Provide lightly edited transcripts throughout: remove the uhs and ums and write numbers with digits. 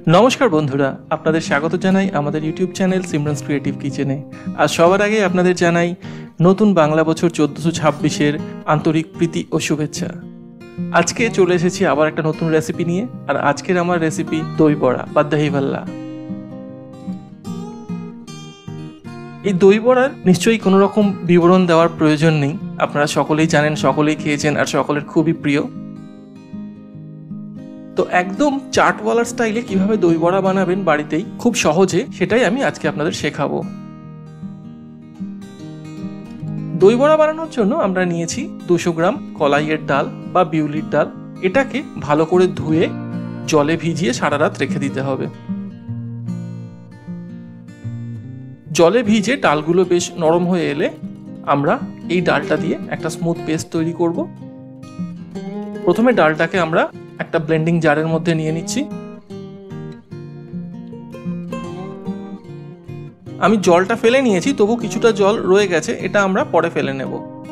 নমস্কার বন্ধুরা, আপনাদের স্বাগত জানাই আমাদের ইউটিউব চ্যানেল সিমরানস ক্রিয়েটিভ কিচেনে। আর সবার আগে আপনাদের জানাই নতুন বাংলা বছর 1426-এর আন্তরিক প্রীতি ও শুভেচ্ছা। আজকে চলে এসেছি আবার একটা নতুন রেসিপি নিয়ে। আর আজকের আমার রেসিপি দই বড়া বা দহি ভাল্লা। এই দই বড়ার নিশ্চয়ই কোনো রকম বিবরণ দেওয়ার প্রয়োজন নেই, আপনারা সকলেই জানেন, সকলেই খেয়েছেন আর সকলের খুবই প্রিয়। তো একদম চাটওয়ালার স্টাইলে কিভাবে দই বড়া বানাবেন বাড়িতেই খুব সহজে, সেটাই আমি আজকে আপনাদের শেখাবো। দই বড়া বানানোর জন্য আমরা নিয়েছি 200 গ্রাম কলাইয়ের ডাল বা বিউলির ডাল। এটাকে ভালো করে ধুয়ে জলে ভিজিয়ে সারা রাত রেখে দিতে হবে। জলে ভিজে ডালগুলো বেশ নরম হয়ে এলে আমরা এই ডালটা দিয়ে একটা স্মুথ পেস্ট তৈরি করব। প্রথমে ডালটাকে আমরা একটা ব্লেন্ডিং জারের মধ্যে নিয়ে নিচ্ছি। আমি জলটা ফেলে নিয়েছি, তবু কিছুটা জল রয়ে গেছে, এটা আমরা পরে ফেলে নেব।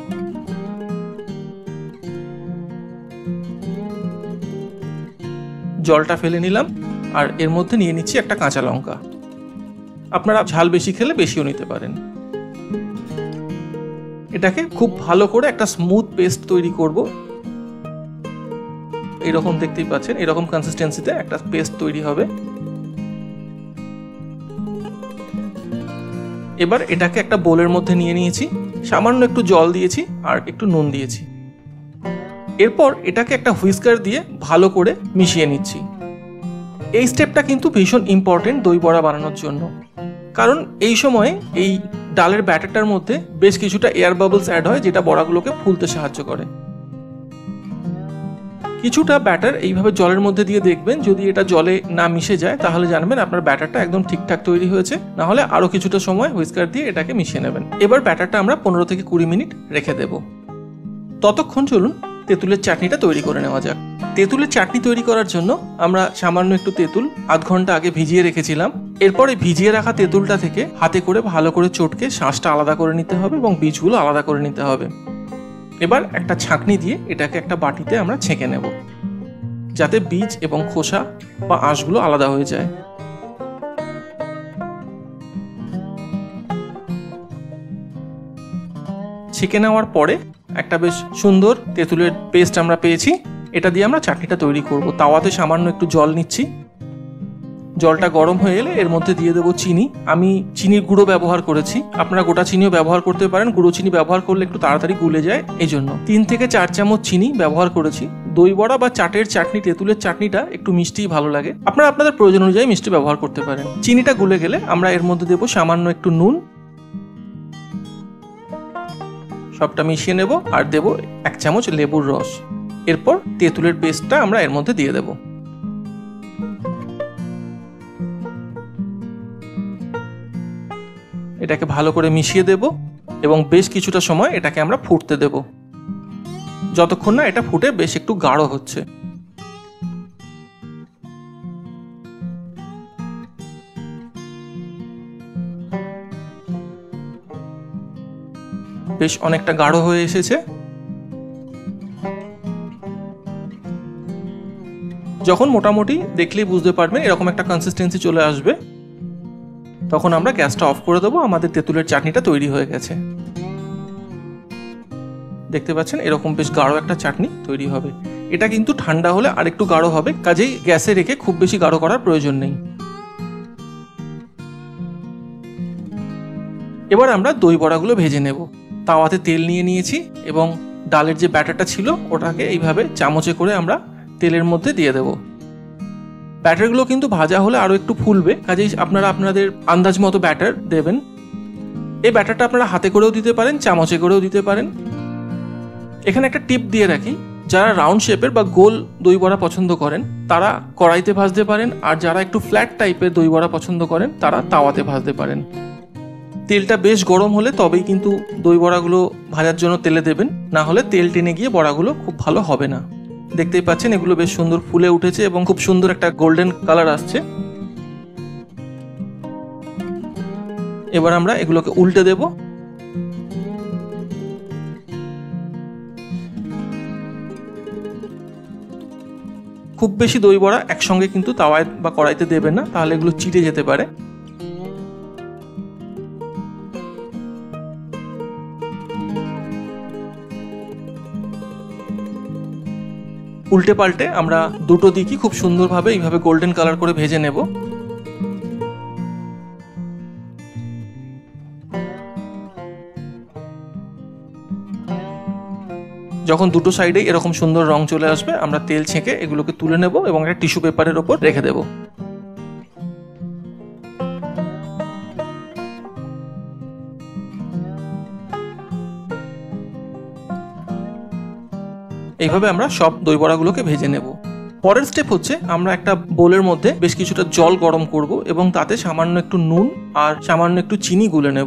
জলটা ফেলে নিলাম আর এর মধ্যে নিয়ে নিচ্ছি একটা কাঁচা লঙ্কা। আপনারা ঝাল বেশি খেলে বেশিও নিতে পারেন। এটাকে খুব ভালো করে একটা স্মুথ পেস্ট তৈরি করব। এরকম দেখতেই পাচ্ছেন, এরকম কনসিস্টেন্সিতে একটা পেস্ট তৈরি হবে। এবার এটাকে একটা বোলের মধ্যে নিয়ে নিয়েছি, সামান্য একটু জল দিয়েছি আর একটু নুন দিয়েছি। এরপর এটাকে একটা হুইস্কার দিয়ে ভালো করে মিশিয়ে নিচ্ছি। এই স্টেপটা কিন্তু ভীষণ ইম্পর্টেন্ট দই বড়া বানানোর জন্য, কারণ এই সময়ে এই ডালের ব্যাটারটার মধ্যে বেশ কিছুটা এয়ার বাবলস অ্যাড হয়, যেটা বড়াগুলোকে ফুলতে সাহায্য করে। কিছুটা ব্যাটার এইভাবে জলের মধ্যে দিয়ে দেখবেন, যদি এটা জলে না মিশে যায় তাহলে জানবেন আপনার ব্যাটারটা একদম ঠিকঠাক তৈরি হয়েছে। না হলে আরো কিছুটা সময় হুইস্কার দিয়ে এটাকে মিশিয়ে নেবেন। এবার ব্যাটারটা আমরা 15 থেকে 20 মিনিট রেখে দেব। ততক্ষণ চলুন তেঁতুলের চাটনিটা তৈরি করে নেওয়া যাক। তেঁতুলের চাটনি তৈরি করার জন্য আমরা সামান্য একটু তেঁতুল আধ ঘন্টা আগে ভিজিয়ে রেখেছিলাম। এরপরে ভিজিয়ে রাখা তেঁতুলটা থেকে হাতে করে ভালো করে চটকে শাঁসটা আলাদা করে নিতে হবে এবং বীজগুলো আলাদা করে নিতে হবে। এবার একটা ছাঁকনি দিয়ে এটাকে একটা বাটিতে আমরা ছেঁকে নেব, যাতে বীজ এবং খোসা বা আঁশগুলো আলাদা হয়ে যায়। ছেঁকে নেওয়ার পরে একটা বেশ সুন্দর তেঁতুলের পেস্ট আমরা পেয়েছি। এটা দিয়ে আমরা চাটনিটা তৈরি করব। তাওয়াতে সামান্য একটু জল নিচ্ছি। জলটা গরম হয়ে এলে এর মধ্যে দিয়ে দেবো চিনি। আমি চিনির গুঁড়ো ব্যবহার করেছি, আপনারা গোটা চিনিও ব্যবহার করতে পারেন। গুঁড়ো চিনি ব্যবহার করলে একটু তাড়াতাড়ি গুলে যায়, এই জন্য 3 থেকে 4 চামচ চিনি ব্যবহার করেছি। দই বড়া বা চাটের চাটনি, তেঁতুলের চাটনিটা একটু মিষ্টিই ভালো লাগে, আপনারা আপনাদের প্রয়োজন অনুযায়ী মিষ্টি ব্যবহার করতে পারেন। চিনিটা গুলে গেলে আমরা এর মধ্যে দেবো সামান্য একটু নুন, সবটা মিশিয়ে নেব আর দেব 1 চামচ লেবুর রস। এরপর তেঁতুলের পেস্টটা আমরা এর মধ্যে দিয়ে দেব। এটাকে ভালো করে মিশিয়ে দেব এবং বেশ কিছুটা সময় এটাকে আমরা ফুটতে দেব, যতক্ষণ না এটা ফুটে বেশ একটু গাঢ় হচ্ছে। বেশ অনেকটা গাঢ় হয়ে এসেছে। যখন মোটামুটি দেখলেই বুঝতে পারবেন এরকম একটা কনসিস্টেন্সি চলে আসবে, তখন আমরা গ্যাসটা অফ করে দেবো। আমাদের তেঁতুলের চাটনিটা তৈরি হয়ে গেছে। দেখতে পাচ্ছেন এরকম বেশ গাঢ় একটা চাটনি তৈরি হবে। এটা কিন্তু ঠান্ডা হলে আরেকটু গাঢ় হবে, কাজেই গ্যাসে রেখে খুব বেশি গাঢ় করার প্রয়োজন নেই। এবার আমরা দই বড়াগুলো ভেজে নেব। তাওয়াতে তেল নিয়ে নিয়েছি এবং ডালের যে ব্যাটারটা ছিল ওটাকে এইভাবে চামচে করে আমরা তেলের মধ্যে দিয়ে দেব। ব্যাটারগুলো কিন্তু ভাজা হলে আরো একটু ফুলবে, কাজেই আপনারা আপনাদের আন্দাজ মতো ব্যাটার দেবেন। এই ব্যাটারটা আপনারা হাতে করেও দিতে পারেন, চামচে করেও দিতে পারেন। এখানে একটা টিপ দিয়ে রাখি, যারা রাউন্ড শেপের বা গোল দই বড়া পছন্দ করেন তারা কড়াইতে ভাজতে পারেন, আর যারা একটু ফ্ল্যাট টাইপের দই বড়া পছন্দ করেন তারা তাওয়াতে ভাজতে পারেন। তেলটা বেশ গরম হলে তবেই কিন্তু দই বড়াগুলো ভাজার জন্য তেলে দেবেন, না হলে তেল টেনে গিয়ে বড়াগুলো খুব ভালো হবে না। দেখতেই পাচ্ছেন এগুলো বেশ সুন্দর ফুলে উঠেছে এবং খুব সুন্দর একটা গোল্ডেন কালার আসছে। এবার আমরা এগুলোকে উল্টে দেব। খুব বেশি দই বড়া একসঙ্গে কিন্তু তাওয়ায় বা কড়াইতে দেবেন না, তাহলে এগুলো চিটে যেতে পারে। উল্টে পাল্টে আমরা দুটো দিকই খুব সুন্দরভাবে এইভাবে গোল্ডেন কালার করে ভেজে নেব। যখন দুটো সাইডে এরকম সুন্দর রং চলে আসবে, আমরা তেল ছেঁকে এগুলোকে তুলে নেব এবং একটা টিস্যু পেপারের ওপর রেখে দেব। এইভাবে আমরা সব দই বড়াগুলোকে ভেজে নেব। পরের স্টেপ হচ্ছে আমরা একটা বোলের মধ্যে বেশ কিছুটা জল গরম করব এবং তাতে সামান্য একটু নুন আর সামান্য একটু চিনি গুলে নেব।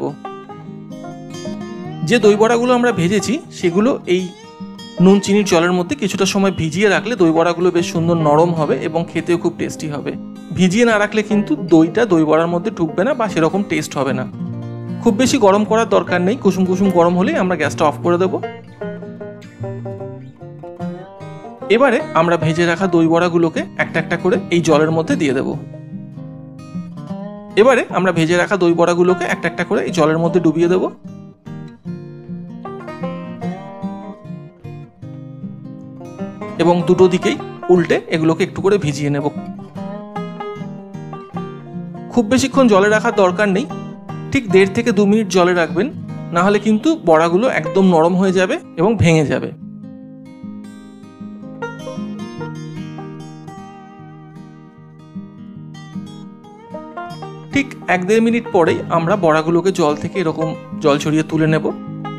যে দই বড়াগুলো আমরা ভেজেছি সেগুলো এই নুন চিনির জলের মধ্যে কিছুটা সময় ভিজিয়ে রাখলে দই বড়াগুলো বেশ সুন্দর নরম হবে এবং খেতেও খুব টেস্টি হবে। ভিজিয়ে না রাখলে কিন্তু দইটা দই বড়ার মধ্যে ঢুকবে না বা সেরকম টেস্ট হবে না। খুব বেশি গরম করার দরকার নেই, কুসুম কুসুম গরম হলেই আমরা গ্যাসটা অফ করে দেব। এবারে আমরা ভেজে রাখা দই বড়াগুলোকে একটা একটা করে এই জলের মধ্যে দিয়ে দেব। এবারে আমরা ভেজে রাখা দই বড়াগুলোকে একটা একটা করে এই জলের মধ্যে ডুবিয়ে দেব। এবং দুটো দিকেই উল্টে এগুলোকে একটু করে ভিজিয়ে নেব। খুব বেশিক্ষণ জলে রাখার দরকার নেই, ঠিক 1.5 থেকে 2 মিনিট জলে রাখবেন, না হলে কিন্তু বড়াগুলো একদম নরম হয়ে যাবে এবং ভেঙে যাবে। ঠিক 1-1.5 মিনিট পরেই আমরা বড়াগুলোকে জল থেকে এরকম জল ছড়িয়ে তুলে নেব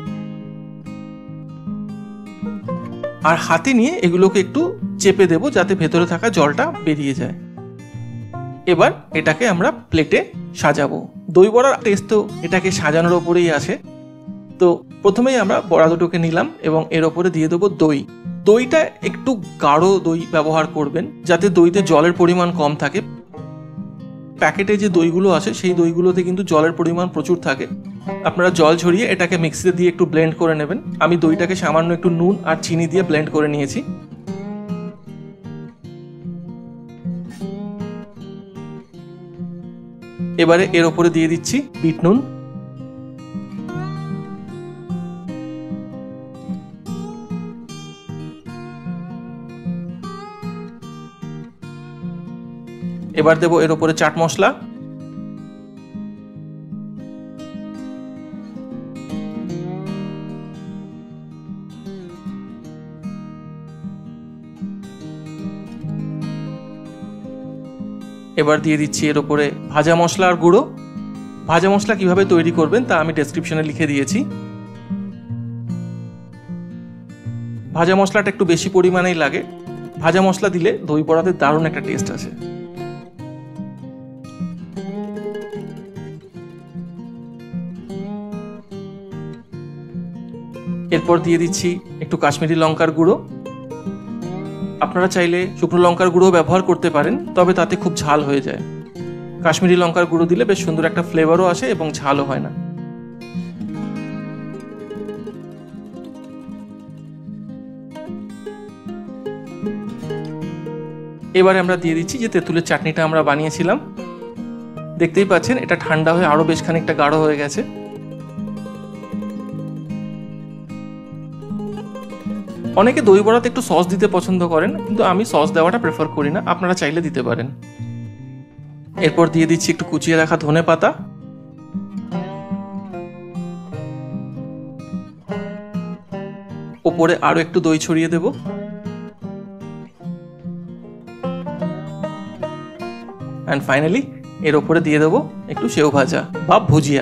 আর হাতে নিয়ে এগুলোকে একটু চেপে দেব যাতে ভেতরে থাকা জলটা বেরিয়ে যায়। এবার এটাকে আমরা প্লেটে সাজাবো। দই বড়ার টেস্ট তো এটাকে সাজানোর ওপরেই আসে। তো প্রথমেই আমরা বড়া দুটোকে নিলাম এবং এর ওপরে দিয়ে দেবো দই। দইটা একটু গাঢ় দই ব্যবহার করবেন যাতে দইতে জলের পরিমাণ কম থাকে। প্যাকেটে যে দইগুলো আসে সেই দইগুলোতে কিন্তু জলের পরিমাণ প্রচুর থাকে। আপনারা জল ঝরিয়ে এটাকে মিক্সিতে দিয়ে একটু ব্লেন্ড করে নেবেন। আমি দইটাকে সামান্য একটু নুন আর চিনি দিয়ে ব্লেন্ড করে নিয়েছি। এবারে এর ওপরে দিয়ে দিচ্ছি বিট নুন। এবার দেবো এর ওপরে চাট মশলা। এবার দিয়ে দিচ্ছি এর ওপরে ভাজা মশলা আর গুঁড়ো। ভাজা মশলা কিভাবে তৈরি করবেন তা আমি ডেসক্রিপশনে লিখে দিয়েছি। ভাজা মশলাটা একটু বেশি পরিমাণেই লাগে। ভাজা মশলা দিলে দই বড়াতে দারুণ একটা টেস্ট আসে। এরপর দিয়ে দিচ্ছি একটু কাশ্মীরি লঙ্কার গুঁড়ো। আপনারা চাইলে শুকনো লঙ্কার গুঁড়ো ব্যবহার করতে পারেন, তবে তাতে খুব ঝাল হয়ে যায়। কাশ্মীরি লঙ্কার গুঁড়ো দিলে বেশ সুন্দর একটা ফ্লেভারও আসে এবং ঝালও হয় না। এবারে আমরা দিয়ে দিচ্ছি যে তেঁতুলের চাটনিটা আমরা বানিয়েছিলাম। দেখতেই পাচ্ছেন এটা ঠান্ডা হয়ে আরো বেশ খানিকটা গাঢ় হয়ে গেছে। অনেকে দই বড়াতে একটু সস দিতে পছন্দ করেন, কিন্তু আমি সস দেওয়াটা প্রেফার করি না, আপনারা চাইলে দিতে পারেন। এরপর দিয়ে দিচ্ছি একটু কুচিয়ে রাখা ধনে পাতা। ওপরে আরো একটু দই ছড়িয়ে দেব। এন্ড ফাইনালি এর ওপরে দিয়ে দেবো একটু সেও ভাজা বা ভুজিয়া।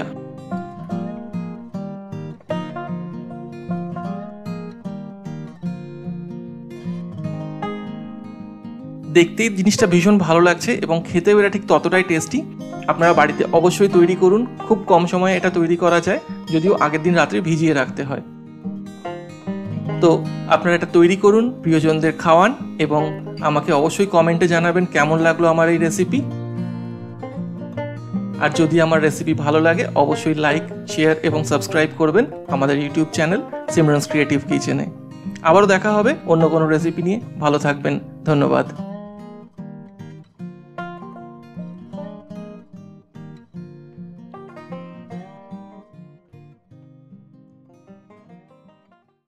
দেখতেই জিনিসটা ভীষণ ভালো লাগছে এবং খেতেও এটা ঠিক ততটাই টেস্টি। আপনারা বাড়িতে অবশ্যই তৈরি করুন। খুব কম সময়ে এটা তৈরি করা যায়, যদিও আগের দিন রাত্রে ভিজিয়ে রাখতে হয়। তো আপনারা এটা তৈরি করুন, প্রিয়জনদের খাওয়ান এবং আমাকে অবশ্যই কমেন্টে জানাবেন কেমন লাগলো আমার এই রেসিপি। আর যদি আমার রেসিপি ভালো লাগে অবশ্যই লাইক, শেয়ার এবং সাবস্ক্রাইব করবেন আমাদের ইউটিউব চ্যানেল সিমরানস ক্রিয়েটিভ কিচেনে। আবারও দেখা হবে অন্য কোনো রেসিপি নিয়ে। ভালো থাকবেন, ধন্যবাদ।